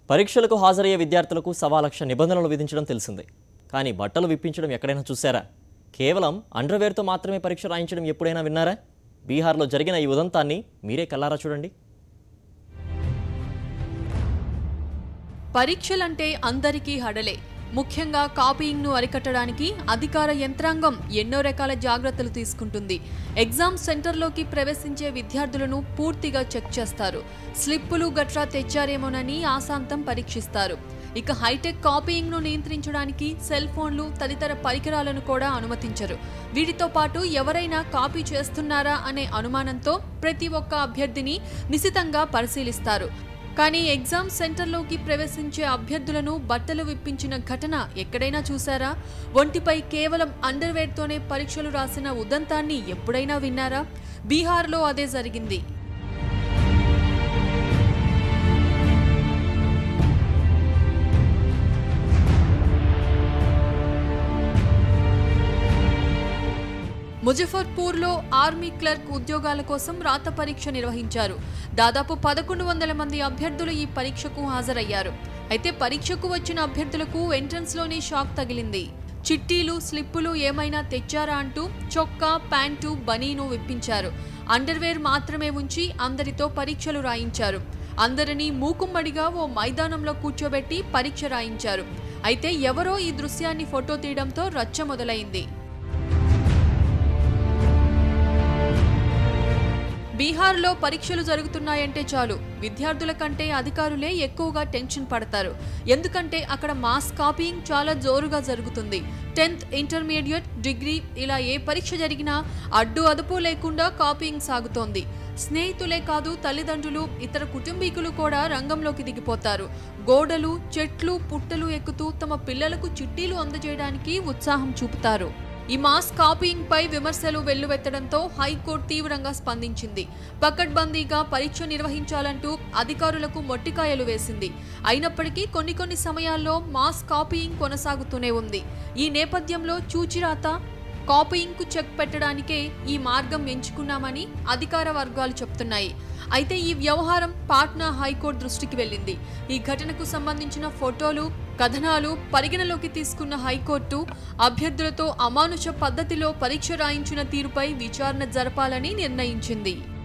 పరీక్షలకు హాజరయ్యే విద్యార్థులకు 1,00,000 నిబంధనలు విధించడం తెలిసిందే. కానీ బట్టలు విప్పించడం ఎక్కడైనా చూశారా? కేవలం అండర్వేర్తో మాత్రమే పరీక్ష రాయించడం ఎప్పుడైనా విన్నారా? బీహార్లో జరిగిన ఈ ఉదంతాన్ని మీరే కల్లారా చూడండి. పరీక్షలంటే అందరికీ హడలే. ముఖ్యంగా కాపీయింగ్ను అరికట్టడానికి అధికార యంత్రాంగం ఎన్నో రకాల జాగ్రత్తలు తీసుకుంటుంది. ఎగ్జామ్ సెంటర్లోకి ప్రవేశించే విద్యార్థులను పూర్తిగా చెక్ చేస్తారు. స్లిప్పులు గట్రా తెచ్చారేమోనని ఆశాంతం పరీక్షిస్తారు. ఇక హైటెక్ కాపీయింగ్ను నియంత్రించడానికి సెల్ ఫోన్లు తదితర పరికరాలను కూడా అనుమతించరు. వీటితో పాటు ఎవరైనా కాపీ చేస్తున్నారా అనే అనుమానంతో ప్రతి ఒక్క అభ్యర్థిని నిశితంగా పరిశీలిస్తారు. కానీ ఎగ్జామ్ సెంటర్లోకి ప్రవేశించే అభ్యర్థులను బట్టలు విప్పించిన ఘటన ఎక్కడైనా చూసారా? ఒంటిపై కేవలం అండర్వేర్తోనే పరీక్షలు రాసిన ఉదంతాన్ని ఎప్పుడైనా విన్నారా? బీహార్లో అదే జరిగింది. ముజఫర్పూర్లో ఆర్మీ క్లర్క్ ఉద్యోగాల కోసం రాత పరీక్ష నిర్వహించారు. దాదాపు 1,100 మంది అభ్యర్థులు ఈ పరీక్షకు హాజరయ్యారు. అయితే పరీక్షకు వచ్చిన అభ్యర్థులకు ఎంట్రన్స్లోనే షాక్ తగిలింది. చిట్టీలు, స్లిప్పులు ఏమైనా తెచ్చారా అంటూ చొక్కా, ప్యాంటు, బనీను విప్పించారు. అండర్వేర్ మాత్రమే ఉంచి అందరితో పరీక్షలు రాయించారు. అందరినీ మూకుమ్మడిగా ఓ మైదానంలో కూర్చోబెట్టి పరీక్ష రాయించారు. అయితే ఎవరో ఈ దృశ్యాన్ని ఫోటో తీయడంతో రచ్చ మొదలైంది. బీహార్లో పరీక్షలు జరుగుతున్నాయంటే చాలు విద్యార్థుల కంటే అధికారులే ఎక్కువగా టెన్షన్ పడతారు. ఎందుకంటే అక్కడ మాస్ కాపీయింగ్ చాలా జోరుగా జరుగుతుంది. 10th, ఇంటర్మీడియట్, డిగ్రీ ఇలా ఏ పరీక్ష జరిగినా అడ్డు అదుపు లేకుండా కాపీయింగ్ సాగుతోంది. స్నేహితులే కాదు, తల్లిదండ్రులు, ఇతర కుటుంబీకులు కూడా రంగంలోకి దిగిపోతారు. గోడలు, చెట్లు, పుట్టలు ఎక్కుతూ తమ పిల్లలకు చిట్టీలు అందజేయడానికి ఉత్సాహం చూపుతారు. ఈ మాస్ కాపీయింగ్ పై విమర్శలు వెల్లువెత్తడంతో హైకోర్టు తీవ్రంగా స్పందించింది. పకడ్బందీగా పరీక్ష నిర్వహించాలంటూ అధికారులకు మొట్టికాయలు వేసింది. అయినప్పటికీ కొన్ని సమయాల్లో మాస్ కాపీయింగ్ కొనసాగుతూనే ఉంది. ఈ నేపథ్యంలో చూచిరాత, కాపీయింగ్కు చెక్ పెట్టడానికే ఈ మార్గం ఎంచుకున్నామని అధికార వర్గాలు చెప్తున్నాయి. అయితే ఈ వ్యవహారం పాట్నా హైకోర్టు దృష్టికి వెళ్లింది. ఈ ఘటనకు సంబంధించిన ఫోటోలు, కథనాలు పరిగణలోకి తీసుకున్న హైకోర్టు అభ్యర్థులతో అమానుష పద్ధతిలో పరీక్ష రాయించిన తీరుపై విచారణ జరపాలని నిర్ణయించింది.